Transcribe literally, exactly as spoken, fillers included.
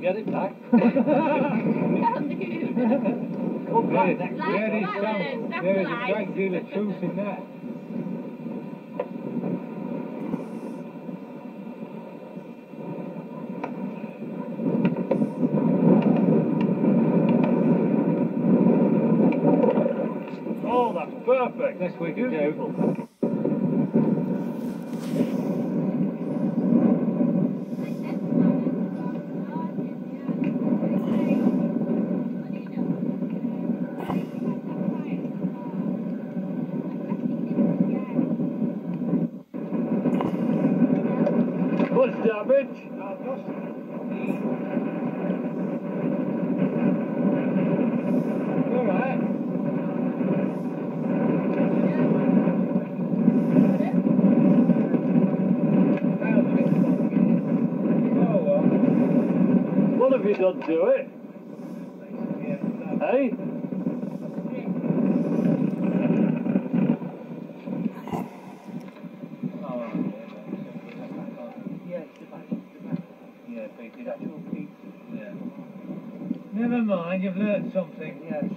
get it back. Come There, back next there week. is some, there is a great deal of truth in that. Oh, that's perfect. That's what we can do. What's damage? Alright. Oh well. What have you done to it? Hey? Never mind, you've learned something. Yes.